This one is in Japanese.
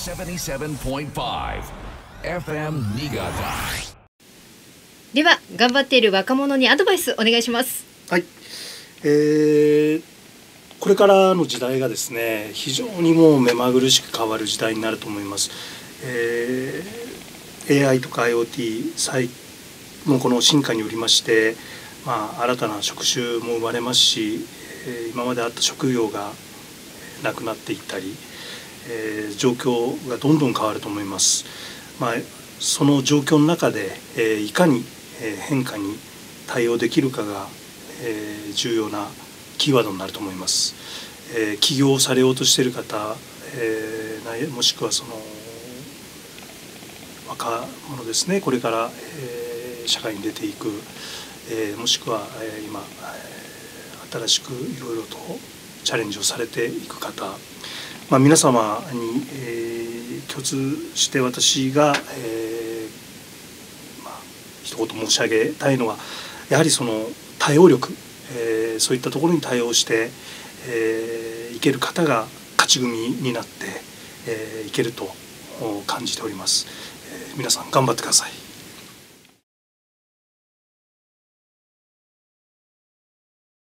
77.5 FM Niigata。 では頑張っている若者にアドバイスお願いします。 はい、これからの時代がですね、非常にもう目まぐるしく変わる時代になると思います。AI とか IoT のこの進化によりまして、新たな職種も生まれますし、今まであった職業がなくなっていったり、状況がどんどん変わると思います。その状況の中で、いかに変化に対応できるかが、重要なキーワードになると思います。起業をされようとしている方、もしくはその若者ですね、これから、社会に出ていく、もしくは、今新しくいろいろとチャレンジをされていく方、皆様に、共通して私が、一言申し上げたいのは、やはりその対応力、そういったところに対応して、いける方が勝ち組になって、いけると感じております。皆さん頑張ってください。